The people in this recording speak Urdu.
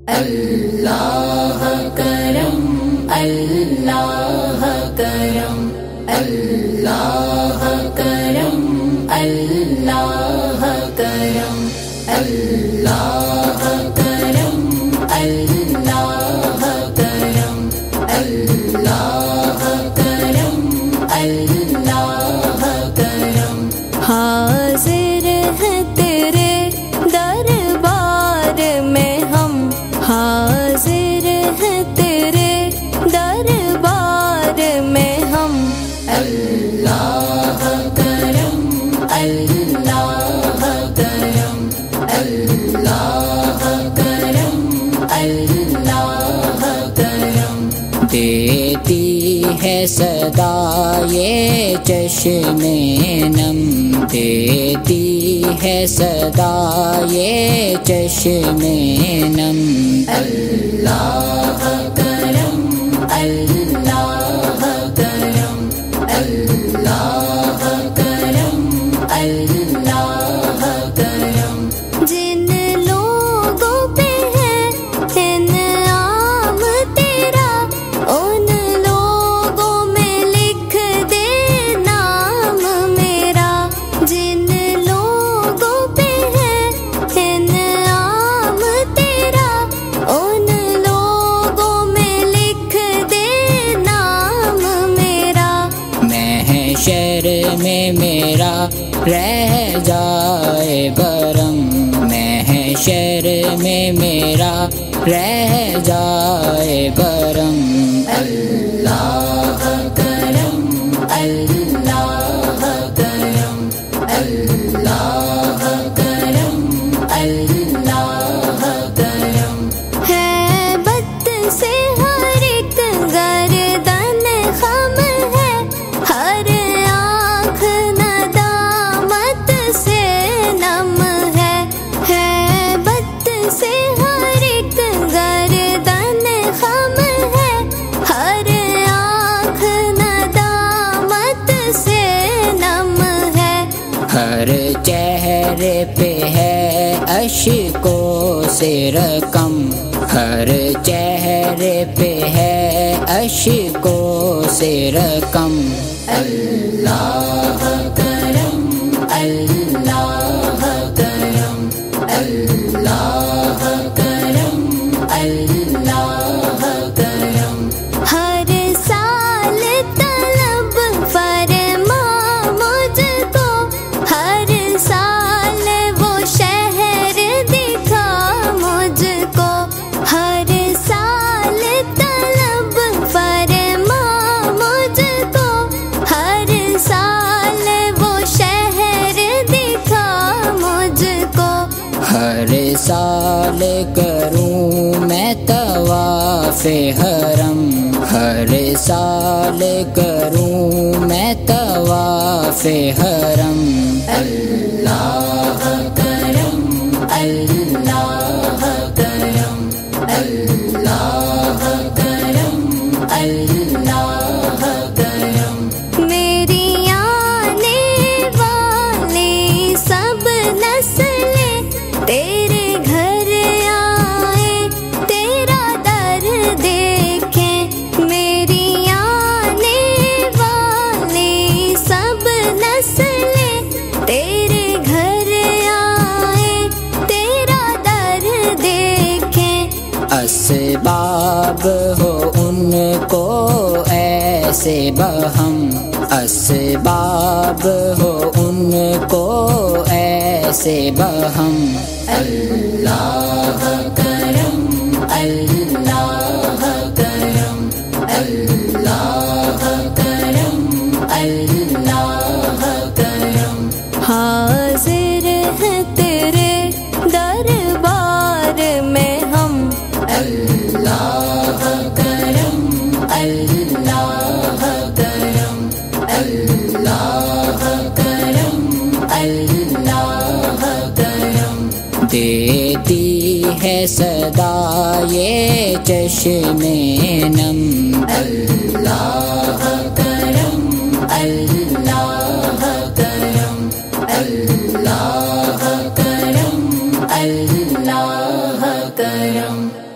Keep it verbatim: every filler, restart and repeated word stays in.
اللہ کرم اللہ کرم اللہ کرم اللہ کرم اللہ کرم اللہ کرم اللہ کرم اللہ کرم حاضر ہے تیرے دربار میں ہم، حاضر ہے تیرے دربار میں ہم، اللہ کرم اللہ کرم اللہ کرم اللہ کرم دیتی ہے صدا یہ چشم نم، دیتی ہے صدا یہ چشم نم، اللہ کرم اللہ کرم اللہ کرم اللہ کرم جن لوگوں پہ ہے انعام تیرا ان لوگوں میں لکھ دے نام میرا، جن لوگوں پہ ہے انعام تیرا ان لوگوں میں لکھ دے نام میرا، محشر میں میرا رہ جائے برم، محشر میں میرا رہ جائے برم، اللہ کرم اللہ کرم اللہ کرم اللہ کرم ہے بت سے ہر ایک گردن خم ہے، ہر آنکھ ندامت سے نم ہے، ہے بت سے ہر ایک گردن خم ہے، ہر آنکھ ندامت سے نم ہے، ہر چہرے پہ ہے اشکوں سے رقم، ہر چہرے پہ ہے اشکوں سے رقم، اللہ کرم اللہ کرم اللہ کرم اللہ کرم ہر سال طلب فرما مجھ کو، ہر سال وہ شہر دکھا مجھ کو، ہر سال طلب فرما مجھ کو، ہر سال وہ شہر دکھا مجھ کو، ہر سال کروں میں طواف حرم، ہر سال کروں میں طواف حرم، اللہ کرم اللہ کرم اللہ کرم اللہ کرم میری آنے والی سب نسلیں تیرے گھر آئے تیرا در دیکھیں، میری آنے والی سب نسلیں تیرے گھر آئے تیرا در دیکھیں، اسباب ہو ان کو ایسے بہم، اسباب ہو ان کو ایسے بہم، اللہ کرم اللہ کرم اللہ کرم اللہ کرم حاضر ہے تیرے دربار میں ہم، اللہ کرم اللہ کرم اللہ کرم اللہ کرم دیتی ہے صدا یہ چشم نم، اللہ کرم اللہ کرم اللہ کرم اللہ کرم